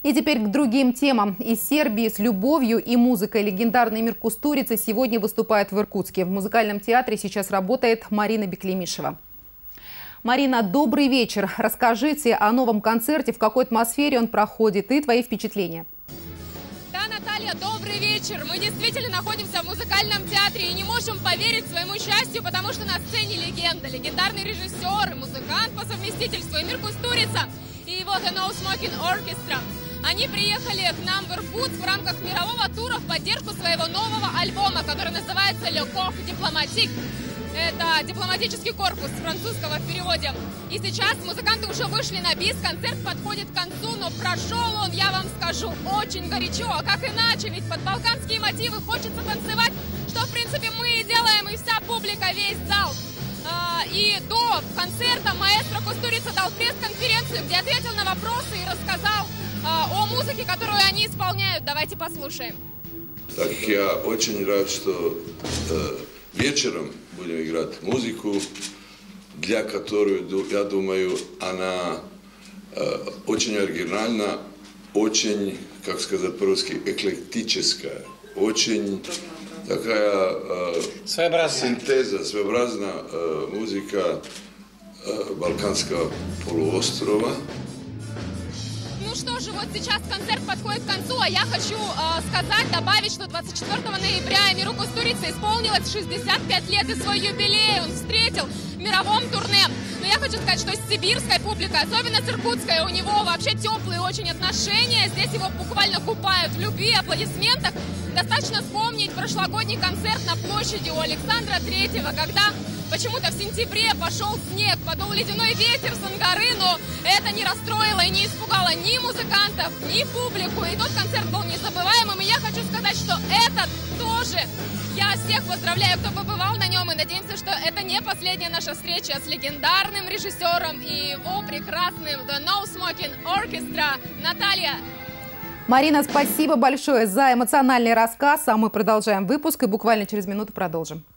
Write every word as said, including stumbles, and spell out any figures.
И теперь к другим темам. Из Сербии с любовью и музыкой легендарный Эмир Кустурица сегодня выступает в Иркутске. В музыкальном театре сейчас работает Марина Беклемишева. Марина, добрый вечер. Расскажите о новом концерте, в какой атмосфере он проходит и твои впечатления. Да, Наталья, добрый вечер. Мы действительно находимся в музыкальном театре и не можем поверить своему счастью, потому что на сцене легенда, легендарный режиссер и музыкант по совместительству Эмир Кустурица и его The No Smoking Orchestra. Они приехали к нам в Иркутск в рамках мирового тура в поддержку своего нового альбома, который называется «Le Corps Diplomatique». Это дипломатический корпус с французского в переводе. И сейчас музыканты уже вышли на бис, концерт подходит к концу, но прошел он, я вам скажу, очень горячо. А как иначе? Ведь под балканские мотивы хочется танцевать, что в принципе мы и делаем, и вся публика, весь зал. И до концерта маэстро Кустурица дал пресс-конференцию, где ответил на вопросы и рассказал о музыке, которую они исполняют. Давайте послушаем. Так, я очень рад, что э, вечером будем играть музыку, для которой, я думаю, она э, очень оригинальна, очень, как сказать по-русски, эклектическая, очень такая э, синтеза, своеобразная э, музыка э, Балканского полуострова. Ну что же, вот сейчас концерт подходит к концу, а я хочу э, сказать, добавить, что двадцать четвёртого ноября Эмиру Кустурице исполнилось шестьдесят пять лет и свой юбилей он встретил в мировом турне. Но я хочу сказать, что с сибирской публикой, особенно с иркутской, у него вообще теплые очень отношения. Здесь его буквально купают в любви, аплодисментах. Достаточно вспомнить прошлогодний концерт на площади у Александра Третьего, когда почему-то в сентябре пошел снег, подул ледяной ветер с Ангары, но это не расстроило и не испугало ни музыкантов, ни публику. И тот концерт был незабываемым. И я хочу сказать, что этот тоже. Я всех поздравляю, кто побывал на нем, и надеемся, что это не последняя наша встреча с легендарным режиссером и его прекрасным The No Smoking Orchestra. Наталья. Марина, спасибо большое за эмоциональный рассказ. А мы продолжаем выпуск и буквально через минуту продолжим.